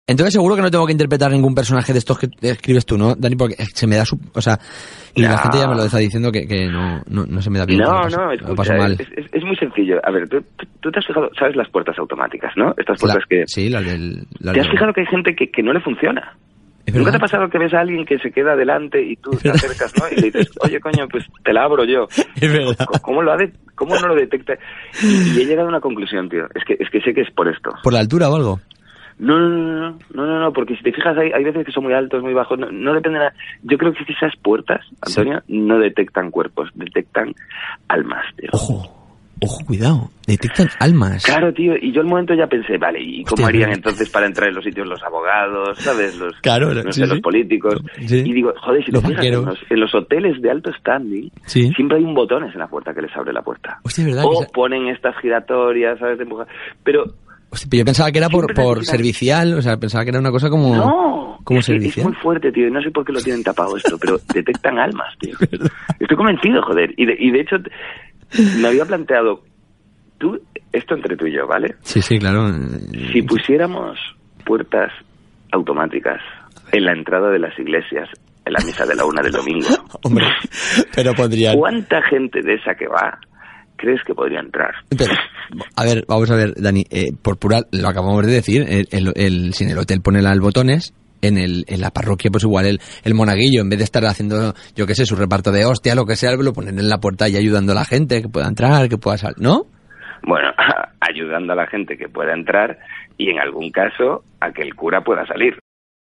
Entonces seguro que no tengo que interpretar ningún personaje de estos que escribes tú, ¿no, Dani? Porque se me da o sea, y la gente ya me lo está diciendo que no se me da bien. Lo paso mal. Es muy sencillo. A ver, tú te has fijado, ¿sabes las puertas automáticas, no? Estas puertas Sí, las del... ¿Te has fijado que hay gente que no le funciona? ¿Nunca te ha pasado que ves a alguien que se queda delante y tú te acercas, ¿no? Y le dices, oye, coño, pues te la abro yo. Es verdad. ¿Cómo no lo detecta? Y he llegado a una conclusión, tío. Es que sé que es por esto. ¿Por la altura o algo? No, porque si te fijas, hay veces que son muy altos, muy bajos, no depende nada. Yo creo que esas puertas, Antonio, no detectan cuerpos, detectan almas, tío. Ojo, cuidado, detectan almas. Claro, tío, y yo al momento ya pensé, vale, ¿y cómo harían entonces para entrar en los sitios los abogados, ¿sabes? Los políticos. Sí. Y digo, joder, si te fijas, en los hoteles de alto standing, siempre hay un botones en la puerta que les abre la puerta. Hostia, ¿verdad? O ponen estas giratorias, ¿sabes? De empujar. Pero yo pensaba que era por servicial, o sea, pensaba que era una cosa como... No, como servicial. Es muy fuerte, tío, y no sé por qué lo tienen tapado esto, pero detectan almas, tío. Estoy convencido, joder, y de hecho... Me había planteado, esto entre tú y yo, ¿vale? Sí, claro. Si pusiéramos puertas automáticas en la entrada de las iglesias, en la misa de la 1 del domingo. Hombre, pero podrían... ¿Cuánta gente de esa que va crees que podría entrar? Pero, vamos a ver, Dani, por pura, lo acabamos de decir, si en el hotel pone las botones... En la parroquia, pues igual el monaguillo, en vez de estar haciendo, yo qué sé, su reparto de hostia, lo que sea, lo ponen en la puerta y ayudando a la gente que pueda entrar, que pueda salir, ¿no? Bueno, ayudando a la gente que pueda entrar y en algún caso a que el cura pueda salir.